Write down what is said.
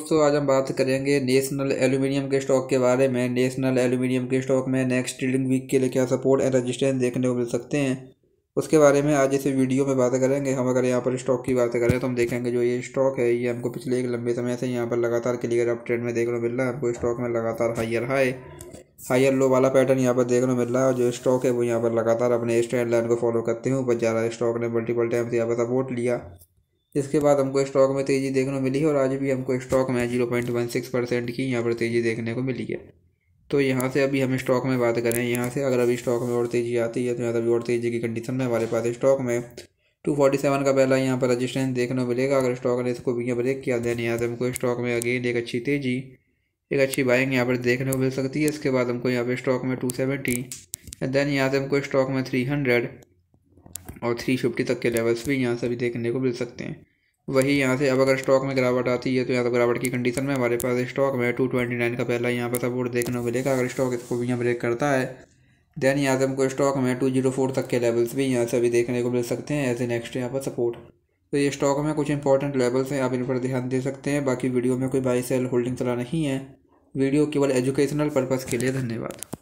दोस्तों आज हम बात करेंगे नेशनल एल्यूमिनियम के स्टॉक के बारे में। नेशनल एल्यूमिनियम के स्टॉक में नेक्स्ट ट्रेडिंग वीक के लिए क्या सपोर्ट एंड रेजिस्टेंस देखने को मिल सकते हैं, उसके बारे में आज इस वीडियो में बात करेंगे। हम अगर यहाँ पर स्टॉक की बात करें तो हम देखेंगे जो ये स्टॉक है ये हमको पिछले एक लंबे समय से यहाँ पर लगातार क्लियर अप ट्रेंड में देखने को मिल रहा है। हमको स्टॉक में लगातार हायर लो वाला पैटर्न यहाँ पर देखने को मिल रहा है और जो स्टॉक है वो यहाँ पर लगातार अपने स्ट्रेंड लाइन को फॉलो करते हुए ऊपर जा रहा है। स्टॉक ने मल्टीपल टाइम से यहाँ पर सपोर्ट लिया, इसके बाद हमको स्टॉक में तेज़ी देखने को मिली है और आज भी हमको स्टॉक में 0.16% की यहाँ पर तेज़ी देखने को मिली है। तो यहाँ से अभी हम स्टॉक में बात करें, यहाँ से अगर अभी स्टॉक में और तेज़ी आती है तो यहाँ अभी और तेज़ी की कंडीशन में हमारे पास स्टॉक में 247 का पहला यहाँ पर रजिस्टेंस देखने को मिलेगा। अगर स्टॉक ने इसको भी ब्रेक किया देन यहाँ से हमको स्टॉक में अगेन एक अच्छी तेज़ी, एक अच्छी बाइंग यहाँ पर देखने को मिल सकती है। इसके बाद हमको यहाँ पर स्टॉक में 270 देन यहाँ से हमको स्टॉक में 300 और 350 तक के लेवल्स भी यहाँ से भी देखने को मिल सकते हैं। वही यहाँ से अब अगर स्टॉक में गिरावट आती है तो यहाँ तो गिरावट की कंडीशन में हमारे पास स्टॉक में 229 का पहला यहाँ पर सपोर्ट देखने को मिलेगा। अगर स्टॉक इसको भी यहाँ ब्रेक करता है देन यहाँ से हमको स्टॉक में 204 तक के लेवल्स भी यहाँ से अभी देखने को मिल सकते हैं एज ए नेक्स्ट यहाँ पर सपोर्ट। तो ये स्टॉक में कुछ इंपॉर्टेंट लेवल्स हैं, आप इन पर ध्यान दे सकते हैं। बाकी वीडियो में कोई बाई सेल होल्डिंग चला नहीं है, वीडियो केवल एजुकेशनल पर्पज़ के लिए। धन्यवाद।